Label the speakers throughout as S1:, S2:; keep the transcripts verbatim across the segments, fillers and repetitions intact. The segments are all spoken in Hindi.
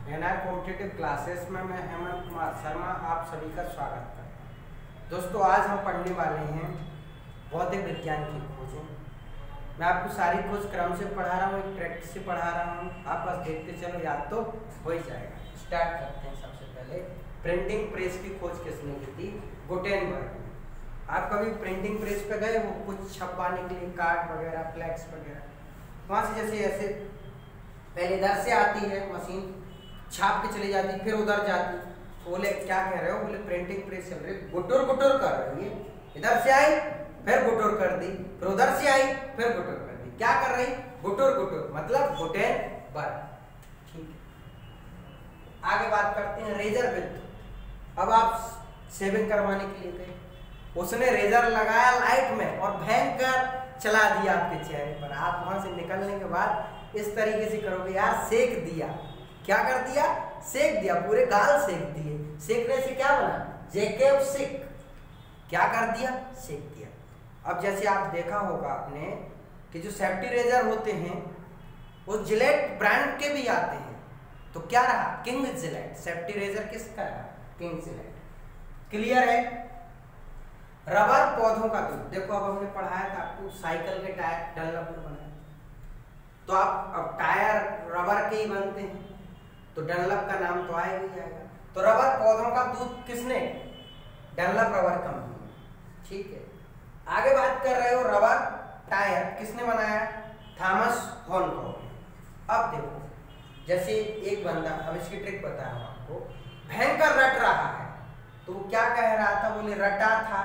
S1: एनआर कॉम्पिटिटिव क्लासेस में मैं हेमंत कुमार शर्मा आप सभी का स्वागत करता हूँ। दोस्तों, आज हम पढ़ने वाले हैं भौतिक विज्ञान की खोजें। मैं आपको सारी खोज क्रम से पढ़ा रहा हूँ, एक ट्रैक से पढ़ा रहा हूँ, आप बस देखते चलो, याद तो हो ही जाएगा। स्टार्ट करते हैं। सबसे पहले प्रिंटिंग प्रेस की खोज किसने की थी? गुटेनबर्ग। आप कभी प्रिंटिंग प्रेस पे गए हो कुछ छपवाने के लिए, कार्ड वगैरह, फ्लैक्स वगैरह? वहाँ से जैसे ऐसे पहले इधर से आती है मशीन, छाप के चली जाती, फिर उधर जाती। तो बोले क्या कह रहे हो? बोले प्रिंटिंग प्रेस चल रही, गुटुर गुटुर कर रही है। इधर से आई फिर गुटुर कर दी, फिर उधर से आई फिर गुटुर कर दी। क्या कर रही? गुटुर गुटुर, मतलब गुटेनबर्ग। ठीक है, आगे बात करते हैं रेजर विद। अब आप शेविंग करवाने के लिए गए, उसने रेजर लगाया लाइट में और भयंकर चला दिया आपके चेहरे पर। आप वहां से निकलने के बाद इस तरीके से करोगे, यार सेक दिया। क्या कर दिया? सेक दिया, पूरे गाल सेक दिए। सेकने से क्या बना? जेकेब सिक। क्या कर दिया? सेक दिया। अब जैसे आप देखा होगा आपने कि जो सेफ्टी रेजर होते हैं वो जिलेट ब्रांड के भी आते हैं। तो क्या रहा? King Gillette. सेफ्टी रेजर किसका रहा? King Gillette. क्लियर है? रबर पौधों का दूध। देखो, अब हमने पढ़ाया था आपको साइकिल के टायर डनलप में बनाए, तो आप अब टायर रबर के ही बनते हैं, तो डनलप का नाम तो आएगा ही आएगा। तो रबर पौधों का दूध किसने? Dunlop rubber company. ठीक है, आगे बात कर रहे हो रबर टायर किसने बनाया? Thomas Hancock. अब देखो, जैसे एक बंदा, अब इसकी ट्रिक बता रहा हूं आपको, भयंकर रट रहा है, तो वो क्या कह रहा था? बोले रटा था,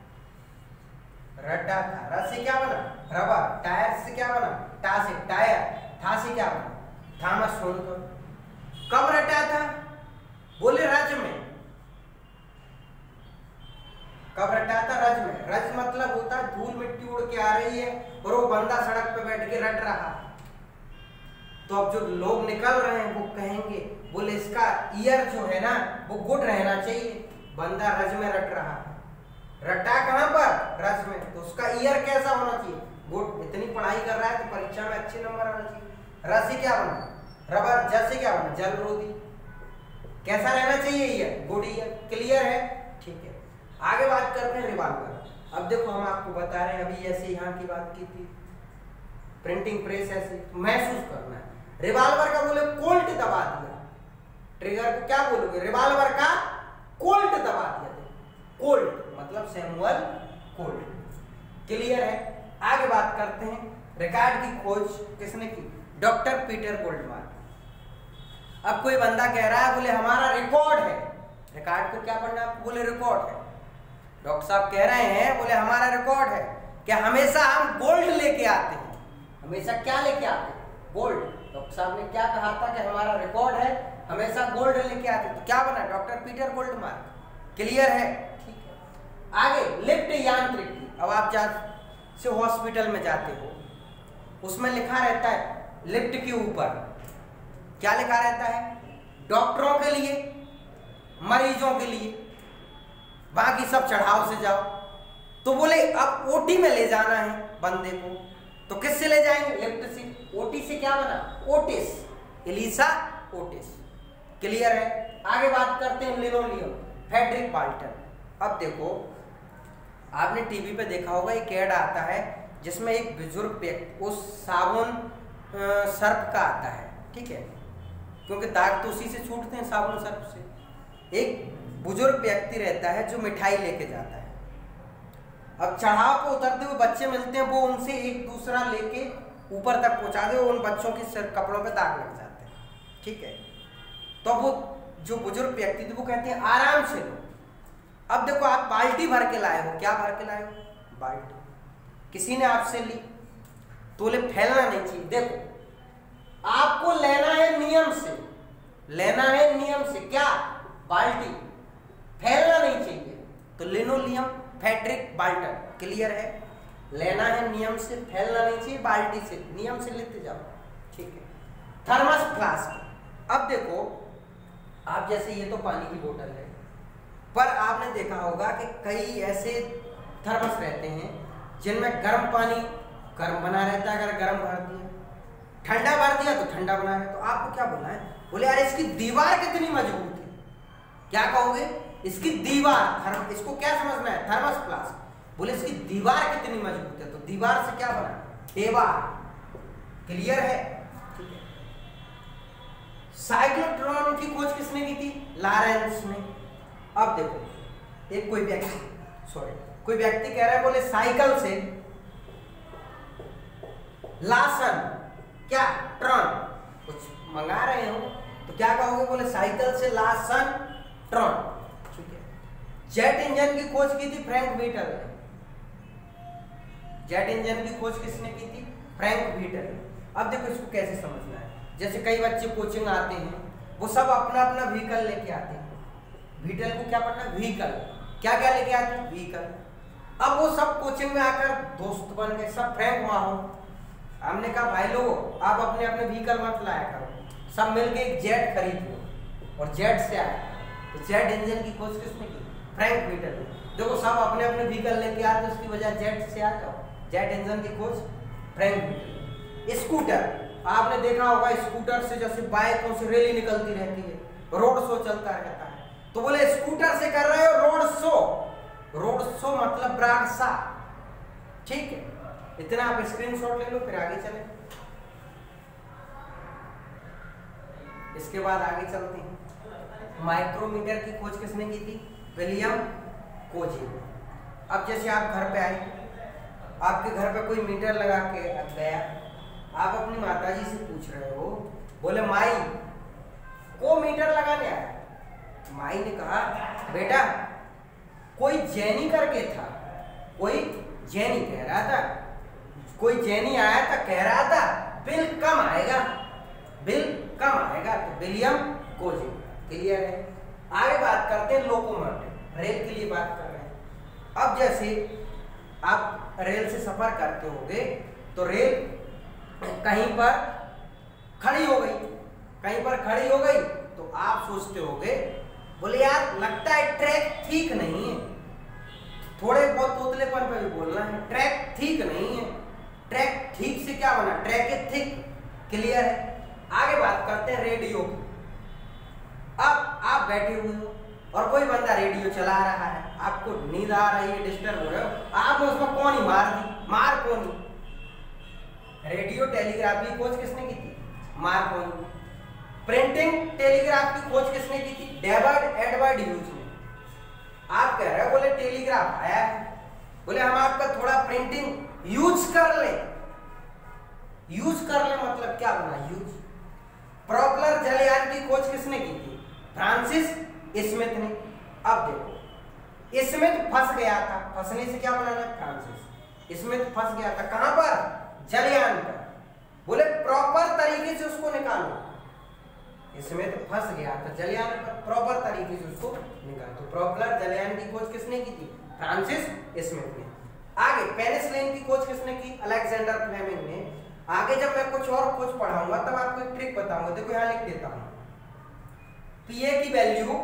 S1: रटा था। र से क्या बना? रबर। टायर से क्या बना? टा से टायर। था से क्या बना? Thomas Hancock. कब रटा था? बोले रज में। कब रटा था? रज में। रज मतलब होता है धूल मिट्टी उड़ के आ रही है और वो बंदा सड़क पे बैठ के रट रहा है। तो अब जो लोग निकल रहे हैं वो कहेंगे, बोले इसका ईयर जो है ना वो गुड रहना चाहिए। बंदा रज में रट रहा है, रटा कहां पर? रज में, तो उसका ईयर कैसा होना चाहिए? गुड। इतनी पढ़ाई कर रहा है तो परीक्षा में अच्छे नंबर आना चाहिए। र से क्या बना? रबर। ज से क्या बना? जलरोधी। कैसा रहना चाहिए ईयर? Good year. क्लियर है? ठीक है, आगे बात करते हैं रिवॉल्वर। अब देखो, हम आपको बता रहे हैं, अभी ऐसे यहाँ की बात की थी, प्रिंटिंग प्रेस ऐसे महसूस करना है। रिवॉल्वर का बोले कोल्ट दबा दिया, ट्रिगर को क्या बोलोगे? रिवॉल्वर का कोल्ट दबा दिया। कोल्ट मतलब सैमुअल कोल्ट। क्लियर है? आगे बात करते हैं रिकॉर्ड की खोज किसने की? Doctor Peter Goldmark. अब कोई बंदा कह रहा है, बोले हमारा रिकॉर्ड है। रिकॉर्ड को क्या पढ़ना? बोले रिकॉर्ड है। डॉक्टर साहब कह रहे हैं, बोले हमारा रिकॉर्ड है कि हमेशा हम गोल्ड लेके आते हैं। हमेशा क्या लेके आते हैं? गोल्ड। डॉक्टर साहब ने क्या कहा था कि हमारा रिकॉर्ड है, हमेशा गोल्ड लेके आते हैं। तो क्या बना? Doctor Peter गोल्डमार्क। क्लियर है? ठीक है, आगे लिफ्ट यांत्रिकी। अब आप जैसे हॉस्पिटल में जाते हो, उसमें लिखा रहता है लिफ्ट के ऊपर क्या लिखा रहता है? डॉक्टरों के लिए, मरीजों के लिए, बाकी सब चढ़ाव से जाओ। तो बोले अब ओटी में ले जाना है बंदे को, तो किससे ले जाएंगे? लिफ्ट से। ओटी से क्या बना? Otis, Elisa Otis. क्लियर है? आगे बात करते हैं लिनोलियम, फ्रेडरिक बाल्टन। अब देखो, आपने टीवी पे देखा होगा, एक ऐड आता है जिसमें एक बुजुर्ग व्यक्ति, उस साबुन सर्फ का आता है, ठीक है, क्योंकि दाग तो उसी से छूटते हैं, साबुन सर्फ से। एक बुजुर्ग व्यक्ति रहता है जो मिठाई लेके जाता है। अब चढ़ाव को उतरते हुए बच्चे मिलते हैं, वो उनसे एक दूसरा लेके ऊपर तक पहुंचा दे, उन बच्चों के सिर कपड़ों पे दाग लग जाते हैं। ठीक है, तो वो जो बुजुर्ग व्यक्ति थे वो कहते हैं आराम से लो। अब देखो, आप बाल्टी भर के लाए हो। क्या भर के लाए हो? बाल्टी। किसी ने आपसे ली तो बोले फैलना नहीं चाहिए। देखो, आपको लेना है नियम से, लेना है नियम से। क्या? बाल्टी। फैलना नहीं चाहिए। तो लिनोलियम, फ्रेडरिक बाल्टन। क्लियर है? लेना है नियम से, फैलना नहीं चाहिए, बाल्टी से, नियम से लेते जाओ। ठीक है, थर्मस फ्लास्क। अब देखो, आप जैसे ये तो पानी की बोतल है, पर आपने देखा होगा कि कई ऐसे थर्मस रहते हैं जिनमें गर्म पानी गर्म बना रहता है। अगर गर्म भर दिया, ठंडा भर दिया तो ठंडा बना है। तो आपको क्या बोलना है? बोले यार इसकी दीवार कितनी मजबूत है, क्या कहोगे? इसकी दीवार, थर्म, इसको क्या समझना है? Thermos flask. बोले इसकी दीवार कितनी मजबूत है, तो दीवार से क्या बना? दीवार। क्लियर है? ठीक है। साइक्लोट्रॉन की खोज किसने की थी? लॉरेंस ने। अब देखो, एक कोई व्यक्ति सॉरी कोई व्यक्ति कह रहा है, बोले साइकिल से लासन क्या ट्रॉन कुछ मंगा रहे हो, तो क्या कहोगे? बोले साइकिल से लासन ट्रॉन। ठीक है। जेट इंजन की खोज की थी फ्रैंक व्हीटल ने। जेट इंजन की खोज किसने की थी? Frank Whittle. अब देखो इसको कैसे समझना है। जैसे कई बच्चे कोचिंग आते हैं, वो सब अपना अपना व्हीकल लेके आते हैं। व्हीकल को क्या पढ़ना? व्हीकल। क्या क्या लेके आते हैं? व्हीकल। अब वो सब कोचिंग में आकर दोस्त बन गए, सब फ्रैंक माहौल। हमने कहा भाई लोग आप अपने अपने व्हीकल मत लाया करो, सब मिलके एक जेट खरीद लो, और जेट से आया। तो जेट इंजन की खोज किसने की? फ्रैंक व्हीटल ने। देखो सब अपने अपने व्हीकल लेके आते, उसकी वजह जेट से आ जाओ। जेट इंजन की खोज फ्रैंक व्हीटल। स्कूटर, आपने देखा होगा स्कूटर से जैसे बाइकों से रैली निकलती रहती है, रोड शो चलता रहता है, तो बोले स्कूटर से कर रहे हो रोड शो। रोड शो मतलब ब्रांड सा। ठीक है, इतना आप स्क्रीनशॉट ले लो, फिर आगे चले। इसके बाद आगे चलते हैं। माइक्रोमीटर की खोज किसने की थी? विलियम कोजी। अब जैसे आप घर पे आए, आपके घर पे कोई मीटर लगा के गया, आप अपनी माताजी से पूछ रहे हो, बोले माई को मीटर लगाने आया। माई ने कहा बेटा कोई जैनी करके था, कोई जैनी कह रहा था, कोई जैनी आया था कह रहा था बिल कम आएगा, बिल कम आएगा। तो विलियम कोजी। क्लियर है? आगे बात करते हैं लोकोमोटिव, रेल के लिए बात कर रहे हैं। अब जैसे आप रेल से सफर करते होंगे, तो रेल कहीं पर खड़ी हो गई, कहीं पर खड़ी हो गई, तो आप सोचते होंगे बोले यार लगता है ट्रैक ठीक नहीं है। थोड़े बहुत तोतलेपन पे भी बोलना है, ट्रैक ठीक नहीं है। ट्रैक ठीक से क्या बना? Track is thick. क्लियर है? आगे बात करते हैं रेडियो की। अब आप बैठे हुए हो और कोई बंदा रेडियो चला रहा है, आपको नींद आ रही है, डिस्टर्ब हो रहे हो, आपने उसको कौन ही मार दी, मार कौन। रेडियो टेलीग्राफ की खोज किसने की थी? मार्कोनी। प्रिंटिंग टेलीग्राफ की खोज किसने की थी? डेविड एडवर्ड ह्यूज ने। आप कह रहे हो बोले टेलीग्राफ आया है, बोले हम आपका थोड़ा प्रिंटिंग यूज कर ले। यूज कर ले मतलब क्या बना? यूज। प्रोपेलर जलयान की खोज किसने की थी? फ्रांसिस स्मिथ ने। अब देखो स्मिथ फंस गया था, फंसने से क्या बनाना? फ्रांसिस स्मिथ फंस गया था कहां पर? जलयान पर। बोले प्रॉपर तरीके से उसको निकालो। स्मिथ फंस गया था जलयान पर, प्रॉपर तरीके से उसको निकालो। तो प्रोपेलर जलयान की खोज किसने की थी? फ्रांसिस स्मिथ ने। आगे पेनिसिलिन की खोज किसने की? अलेक्जेंडर फ्लेमिंग ने। आगे जब मैं कुछ और खोज पढ़ाऊंगा तब आपको एक ट्रिक बताऊंगा। देखो यहां लिख देता हूं, पीए की वैल्यू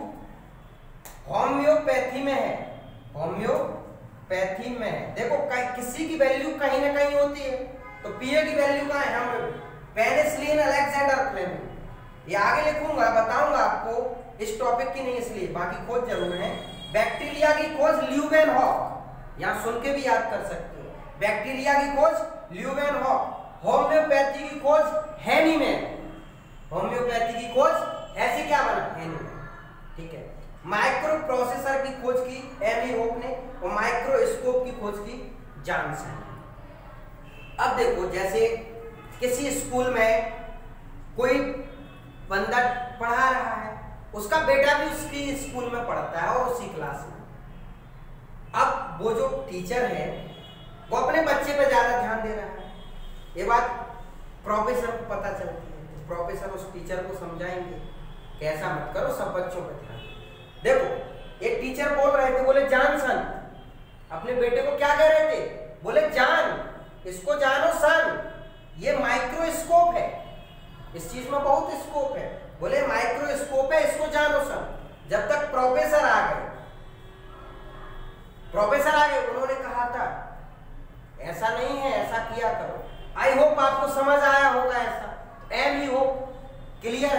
S1: होम्योपैथी में है, होम्योपैथी में है। देखो किसी की वैल्यू कहीं ना कहीं होती है, तो पीए की वैल्यू कहां है? हम पेनिसिलिन अलेक्जेंडर फ्लेमिंग। ये आगे लिखूंगा, बताऊंगा आपको, इस टॉपिक की नहीं इसलिए, बाकी खोज जरूर है। बैक्टीरिया की खोज ल्यूवेनहॉक, यहां सुन के भी याद कर सकते हो। बैक्टीरिया की खोज ल्यूवेनहॉक। होम्योपैथी की खोज हैनीमैन। होम्योपैथी की खोज ऐसे क्या बना? हैनीमैन। ठीक है। माइक्रो प्रोसेसर की खोज की एमी होप ने, और माइक्रोस्कोप की खोज की जॉनसन ने। अब देखो जैसे किसी स्कूल में कोई बंदा पढ़ा रहा है, उसका बेटा भी उसकी स्कूल में पढ़ता है और उसी क्लास में। अब वो जो टीचर है वो अपने बच्चे पे ज्यादा ध्यान दे रहा है, ये बात प्रोफेसर को पता चलती है। तो प्रोफेसर उस टीचर को समझाएंगे कि ऐसा मत करो, सब बच्चों पे ध्यान। देखो एक टीचर बोल रहे थे, बोले जॉनसन अपने बेटे को क्या कह रहे थे? बोले जान, इसको जानो सन, ये माइक्रोस्कोप है, इस चीज में बहुत स्कोप है। बोले माइक्रोस्कोप है, इसको जानो सन। जब तक प्रोफेसर आ गए, प्रोफेसर आ गए, उन्होंने कहा था ऐसा नहीं है, ऐसा किया करो। आई होप आपको समझ आया होगा ऐसा। एम ही होप। क्लियर है?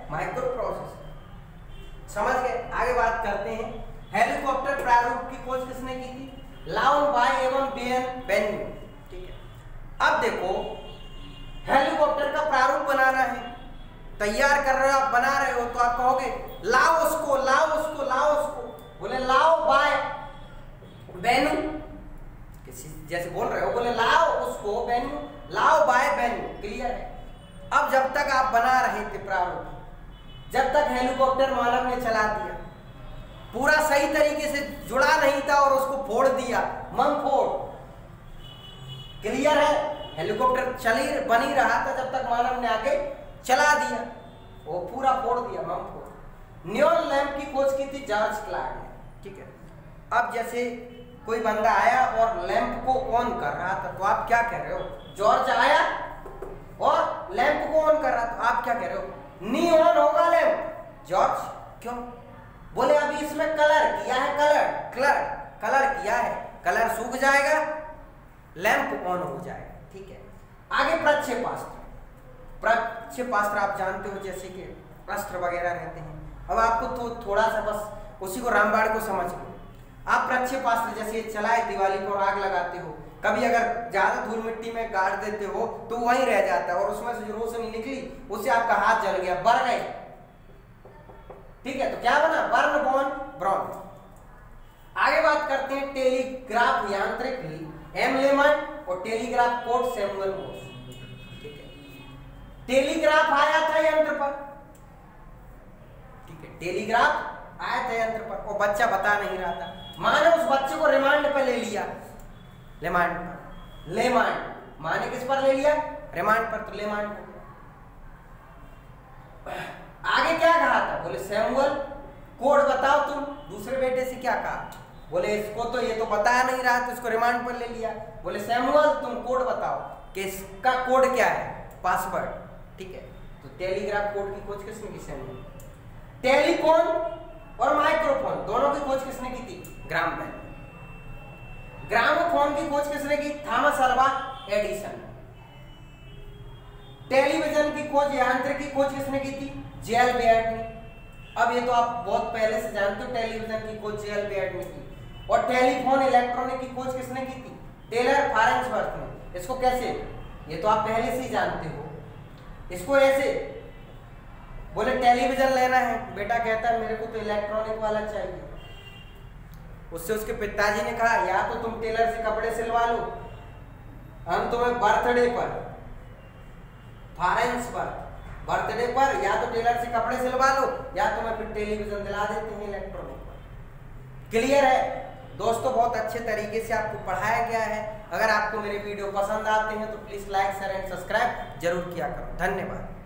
S1: Microprocessor. समझ गए? आगे बात करते हैं, हेलीकॉप्टर प्रारूप की खोज किसने की थी? लाउन बाय एवं बेन बेन्यू। ठीक है, अब देखो हेलीकॉप्टर का प्रारूप बनाना है, तैयार कर रहे हो आप, बना रहे हो, तो आप कहोगे लाओ उसको, लाओ उसको, लाओ उसको। बोले लाओ बाय बेन्यू, किसी जैसे बोल रहे हो, बोले लाओ उसको बेन्यू, लाओ बाय बेन्यू। क्लियर है? अब जब तक आप बना रहे थे प्रारूप, जब तक हेलीकॉप्टर मानव ने चला दिया, पूरा सही तरीके से जुड़ा नहीं था और उसको फोड़ दिया, मम फोड़। क्लियर है? हेलीकॉप्टर चली बनी रहा था जब तक मानव ने आके चला दिया, वो पूरा फोड़ दिया, मम फोड़। नियॉन लैंप की खोज की थी जॉर्ज क्लार्क ने। ठीक है, अब जैसे कोई बंदा आया और लैंप को ऑन कर रहा था, तो आप क्या कह रहे हो? जॉर्ज आया और लैंप को ऑन कर रहा था, आप क्या कह रहे हो? नी ऑन होगा लैंप। जॉर्ज क्यों? बोले अभी इसमें कलर किया है, कलर कलर कलर किया है, कलर सूख जाएगा, लैंप ऑन हो जाएगा। ठीक है, आगे प्रक्षेपास्त्र। प्रक्षेपास्त्र आप जानते हो, जैसे कि अस्त्र वगैरह रहते हैं। अब आपको तो थोड़ा सा बस उसी को रामबाण को समझ लो। आप प्रक्षेपास्त्र जैसे चलाए, दिवाली पर आग लगाते हो, कभी अगर ज्यादा धूल मिट्टी में गाड़ देते हो तो वहीं रह जाता है, और उसमें से जो रोशनी निकली उससे आपका हाथ जल गया, बर गए। ठीक है, तो क्या बना? बर्न बॉन ब्रॉन्ज। आगे बात करते हैं टेलीग्राफ यांत्रिक एम लेमन और टेलीग्राफ कोड सैमुअल मोर्स। ठीक है, टेलीग्राफ आया था यंत्र पर। ठीक है, टेलीग्राफ आया था यंत्र पर और बच्चा बता नहीं रहा था, माँ ने उस बच्चे को रिमांड पे ले लिया, रिमांड पर, लेमांड। माँ ने किस पर ले लिया? रिमांड पर, तो लेमांड हो गया। आगे क्या कहा था? बोले सैमुअल कोड बताओ तुम। दूसरे बेटे से क्या कहा? बोले इसको तो ये तो बताया नहीं रहा, तो इसको रिमांड पर ले लिया। बोले सैमुअल तुम कोड बताओ कि इसका कोड क्या है, पासवर्ड। ठीक है, तो टेलीग्राफ कोड की खोज किसने की? सैमुअल। टेलीफोन और माइक्रोफोन दोनों की खोज किसने की थी? Graham Bell. ग्रामोफोन की खोज किसने की? Thomas Alva Edison. टेलीविजन की खोज, यांत्रिक की खोज किसने की थी? जे एल बेयर्ड ने। अब ये तो आप बहुत पहले से जानते हो, टेलीविजन की खोज जे एल बेयर्ड ने की। और टेलीफोन इलेक्ट्रॉनिक की खोज किसने की थी? टेलर फारेंसवर्थ ने। इसको कैसे? ये तो आप पहले से ही जानते हो। इसको ऐसे, बोले टेलीविजन लेना है, बेटा कहता है मेरे को तो इलेक्ट्रॉनिक वाला चाहिए। उससे उसके पिताजी ने कहा या तो तुम टेलर से कपड़े सिलवा लो, हम तुम्हें बर्थडे पर, फारेंसवर्थ बर्थडे पर या तो टेलर से कपड़े सिलवा लो या तुम्हें फिर टेलीविजन दिला देते हैं इलेक्ट्रॉनिक पर। क्लियर है दोस्तों? बहुत अच्छे तरीके से आपको पढ़ाया गया है। अगर आपको मेरे वीडियो पसंद आते हैं तो please like share and subscribe जरूर किया करो। धन्यवाद।